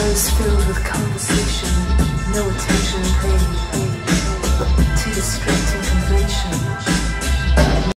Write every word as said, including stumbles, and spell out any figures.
Hours filled with conversation, no attention paid, too distracting convention.